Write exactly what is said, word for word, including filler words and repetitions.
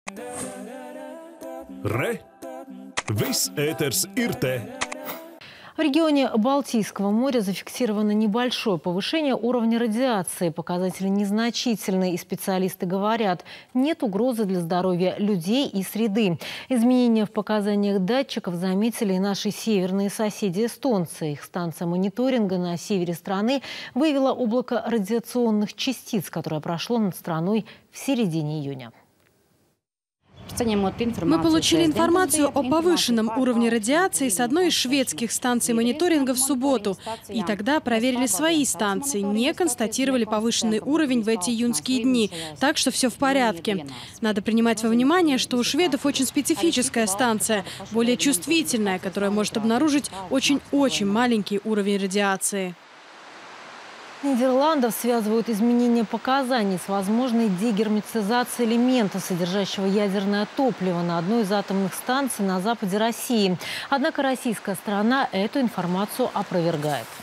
Re! Viss ēters ir te! В регионе Балтийского моря зафиксировано небольшое повышение уровня радиации. Показатели незначительные, и специалисты говорят, нет угрозы для здоровья людей и среды. Изменения в показаниях датчиков заметили и наши северные соседи эстонцы. Их станция мониторинга на севере страны выявила облако радиационных частиц, которое прошло над страной в середине июня. Мы получили информацию о повышенном уровне радиации с одной из шведских станций мониторинга в субботу. И тогда проверили свои станции, не констатировали повышенный уровень в эти июньские дни. Так что все в порядке. Надо принимать во внимание, что у шведов очень специфическая станция, более чувствительная, которая может обнаружить очень-очень маленький уровень радиации. Нидерландов связывают изменения показаний с возможной дегерметизацией элемента, содержащего ядерное топливо на одной из атомных станций на западе России. Однако российская сторона эту информацию опровергает.